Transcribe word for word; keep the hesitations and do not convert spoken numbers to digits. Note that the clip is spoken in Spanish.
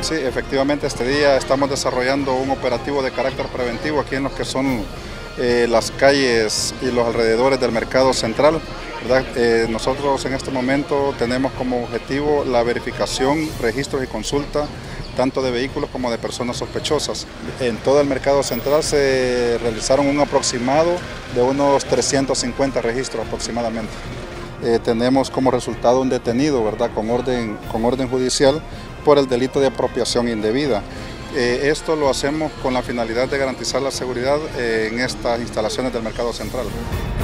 Sí, efectivamente este día estamos desarrollando un operativo de carácter preventivo aquí en lo que son eh, las calles y los alrededores del mercado central, ¿verdad? Eh, nosotros en este momento tenemos como objetivo la verificación, registros y consulta tanto de vehículos como de personas sospechosas. En todo el mercado central se realizaron un aproximado de unos trescientos cincuenta registros aproximadamente. Eh, tenemos como resultado un detenido, ¿verdad? Con orden, con orden judicial por el delito de apropiación indebida. Eh, esto lo hacemos con la finalidad de garantizar la seguridad eh, en estas instalaciones del mercado central.